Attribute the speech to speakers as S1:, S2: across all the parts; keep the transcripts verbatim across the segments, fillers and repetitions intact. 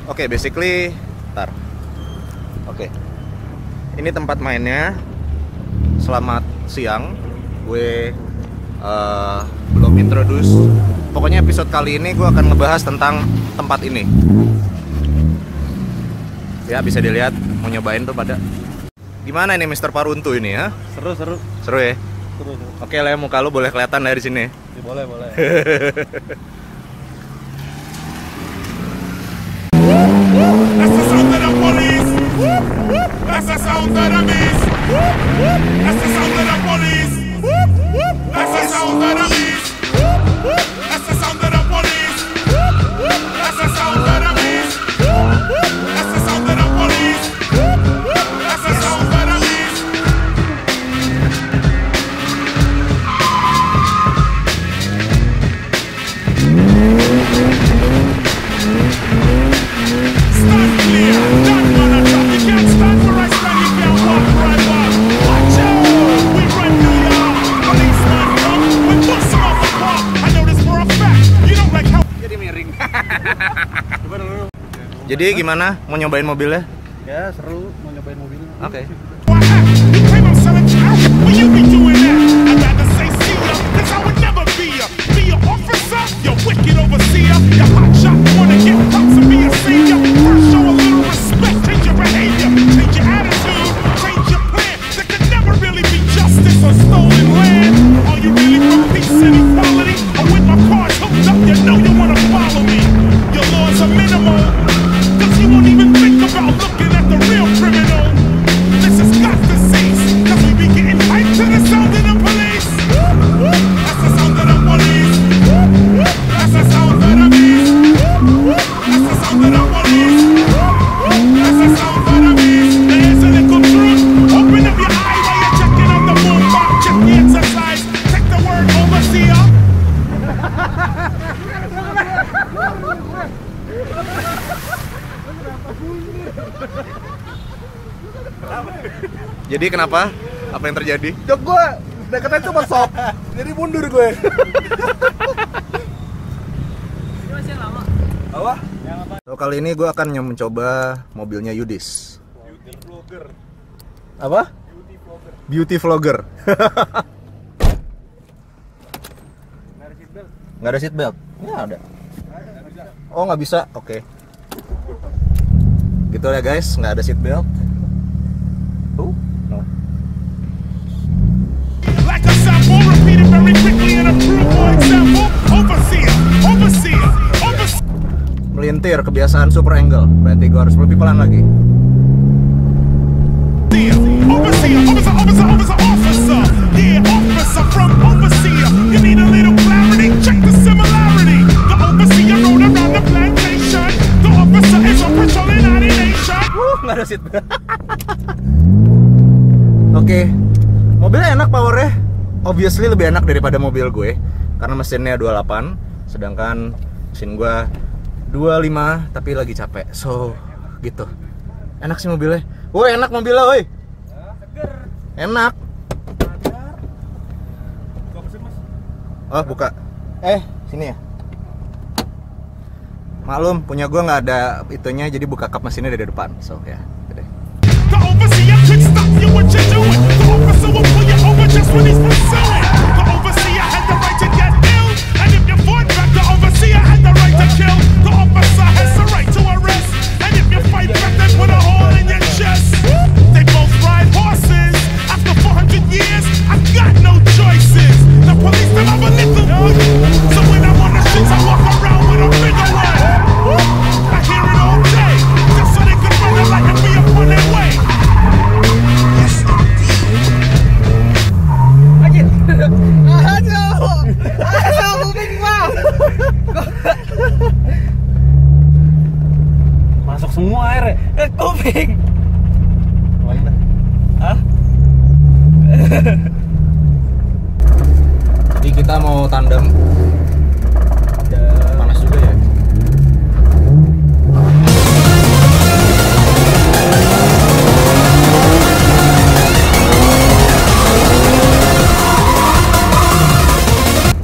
S1: Oke, okay, basically, tar. Oke, okay. Ini tempat mainnya. Selamat siang. Gue uh, belum introduce. Pokoknya episode kali ini gue akan ngebahas tentang tempat ini. Ya, bisa dilihat. Mau nyobain tuh pada. Gimana ini mister Paruntu ini ya?
S2: Seru, seru.
S1: Seru ya?
S2: Seru, seru.
S1: Oke lah, muka lu boleh kelihatan dari sini.
S2: Ya, boleh, boleh.
S3: That's the sound of the police. That's the sound of the beast. That's the sound of the police. That's the sound of the beast. That's the sound of the police. That's the sound of the beast. That's the sound of the police. That's the sound of the beast. Stand clear, that man a drop. You can't stand for us, man. You can't walk right back. Watch out, we run New York. Policeman come, we bust him off the park. I know this for a fact. You don't like how.
S2: Jadi miring. Coba dulu.
S1: Jadi gimana? Mau nyobain mobilnya?
S2: Ya, seru mau nyobain mobilnya.
S1: Oke. Okay.
S3: Why act? You claim I'm selling out. Will you be doing that? I'd rather say see ya, cause I would never be ya. Be a officer, you wicked overseer. You hot shot, wanna get props and be a savior. First show a little respect, change your behavior, change your attitude, change your plan. There could never really be justice on stolen land. Are you really for peace and equality? Or with my cards hooked up, you know you wanna follow me. Your laws are minimal, cause you won't even think about looking at the real criminal. This has got to cease, cause we be getting hyped to the sound of the police. That's the sound of the police. That's the sound of the beast. That's the sound of the police. That's the sound of the beast. There's a little truth. Open up your eye while you're checking out the boombox. Check the exercise. Take the word overseer.
S1: Jadi kenapa? Apa yang terjadi?
S2: Jok gue deketnya cuma sop. Jadi mundur gue.
S4: Ini masih yang lama.
S2: Apa?
S1: So, kali ini gue akan mencoba mobilnya Yudis.
S2: Beauty vlogger.
S1: Apa?
S2: Beauty vlogger.
S1: Beauty vlogger.
S2: Nggak ada seatbelt.
S1: Nggak ada seatbelt? Nggak ada.
S2: Nggak bisa.
S1: Oh, nggak bisa? Oke. Okay. Gitu ya guys, nggak ada seatbelt. Oh, no.
S3: Like a sample, repeat it very quickly and approve for example. Overseer, overseer, overseer.
S1: Melintir, kebiasaan super angle. Berarti gue harus lebih pelan lagi.
S3: Overseer, officer, officer, officer, officer. Yeah, officer from overseer. You need a little clarity, check the similarity. The overseer rode around the plantation. The officer is a patrolling out in nation.
S1: Uh, nggak ada seatbelt. Oke, okay. Mobilnya enak powernya. Obviously lebih enak daripada mobil gue karena mesinnya dua puluh delapan, sedangkan mesin gue dua puluh lima tapi lagi capek. So, gitu. Enak sih mobilnya. Woi, enak mobilnya, woi. Enak. Oh, buka. Eh, sini ya. Maklum, punya gue nggak ada itunya, jadi buka kap mesinnya dari depan. So, ya, gitu deh.
S3: The overseer could stop you what you're doing. The officer will pull you over just when he's pursuing. The overseer had the right to get ill, and if you fought back, the overseer had the right to kill. The officer has the right to arrest, and if you fight back, they put a hole in your chest. They both ride horses. After four hundred years, I've got no choices. The police them have a little boy, so when I'm on the streets, I walk around with a bigger one. I hear it all day, just so they can run it like and be upon their way.
S4: Anjir. Aduh. Aduh, kuping gua.
S2: Masuk semua air.
S4: Eh, kuping.
S2: Lain dah.
S4: Hah?
S1: Jadi kita mau tandem. Panas juga ya.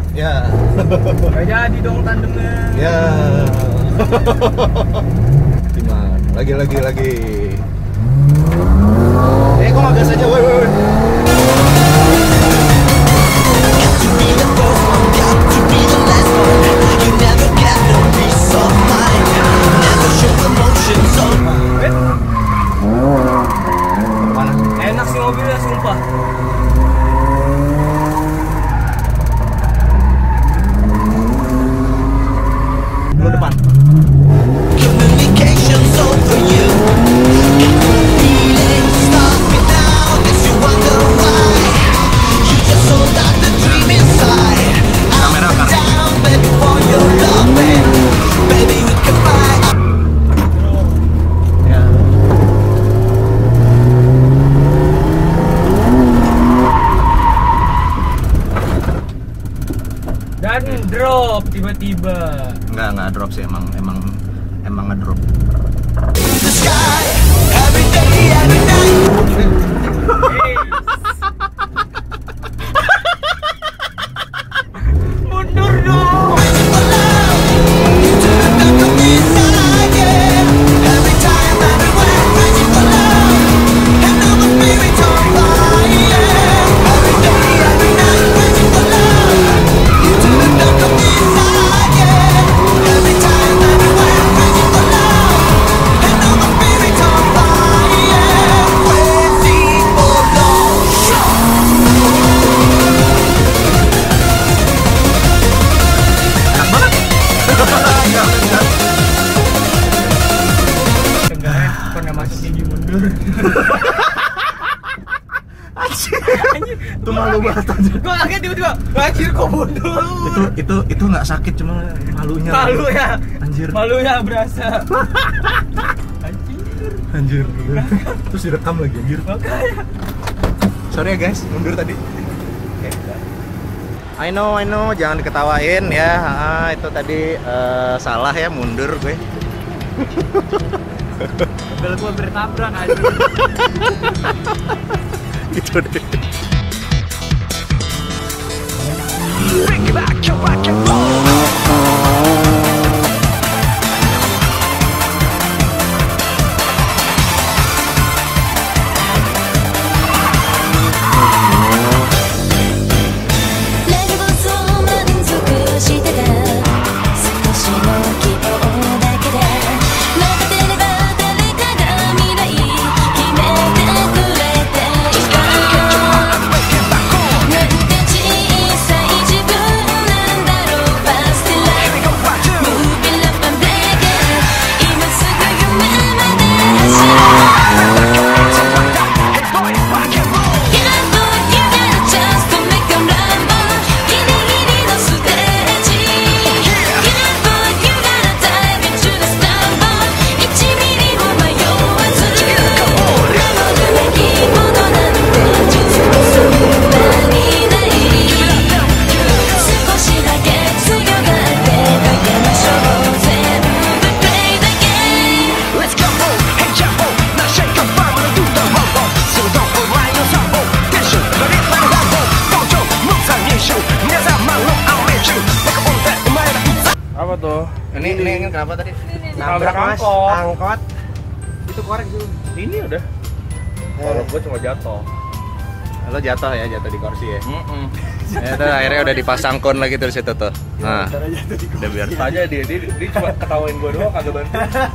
S4: Gak jadi dong tandemnya.
S1: Ya. Lagi lagi lagi. Eh kok nggak gas aja, woi woi woi.
S4: Enak sih mobilnya, sumpah.
S1: Dulu depan. Kamera kan. Ya.
S4: Dan drop tiba-tiba.
S1: Enggak, enggak drop sih, emang emang emang ngedrop.
S4: Mundur dong. Tenggara pernah masuk gigi mundur.
S1: Itu malu banget aja.
S4: Gua kaget tiba-tiba. Anjir kok mundur.
S1: Itu itu itu nggak sakit, cuma malunya.
S4: Malu ya.
S1: Anjir.
S4: Malunya berasa. Anjir.
S1: Anjir. Terus direkam lagi anjir.
S4: Makanya.
S1: Sorry ya guys, mundur tadi. I know, I know, jangan diketawain ya. Ah, itu tadi eh, salah ya, mundur gue.
S4: Mobil gua bertabrak anjir.
S1: Gitu deh.
S2: Apa tuh?
S1: Ini ini, ini kenapa tadi?
S2: Nabrak
S4: Mas.
S2: angkot.
S4: Angkot. Itu korek dulu.
S2: Ini udah. Kalau gua cuma jatuh.
S1: Lo jatuh ya, jatuh di kursi ya.
S2: Heeh.
S1: Ya tuh, akhirnya udah dipasang kon lagi terus itu tuh. Nah, udah biar
S2: Aja dia, dia, dia cuma ketawain gua doang, kagak bantu.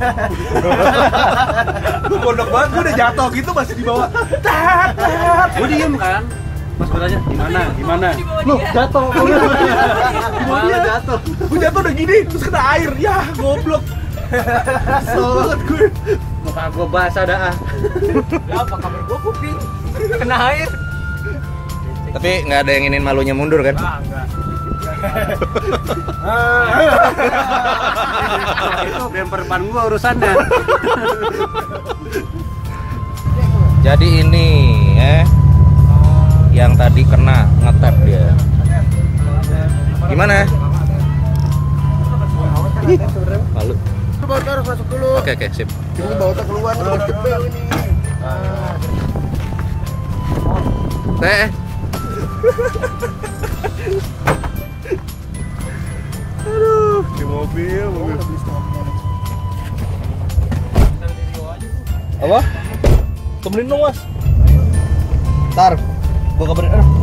S2: Gua bodoh banget, gua udah jatuh gitu masih di bawah. Tat, tat.
S4: Gua diem kan. Pas gua tanya, gimana? Gimana?
S2: Loh, jatuh.
S1: Malah jatuh.
S2: Gua jatuh udah gini, terus kena air. Ya, goblok. Kesel banget gue.
S4: Muka gua basah dah. Ya apa kabar gua kuping? Kena air.
S1: Tapi nggak ada yang ingin malunya mundur kan?
S4: Ah, enggak. Itu bumper depan gua urusannya.
S1: Jadi ini eh yang tadi kena ngetap dia. Gimana? Malu.
S2: Bautnya harus masuk dulu.
S1: Oke oke sip.
S2: Ini bautnya keluar terus jebel ini.
S1: Teh.
S2: Aduh, di mobil, mobil. Apa? Temenin dong mas. Ntar, gua kabarin. Aduh.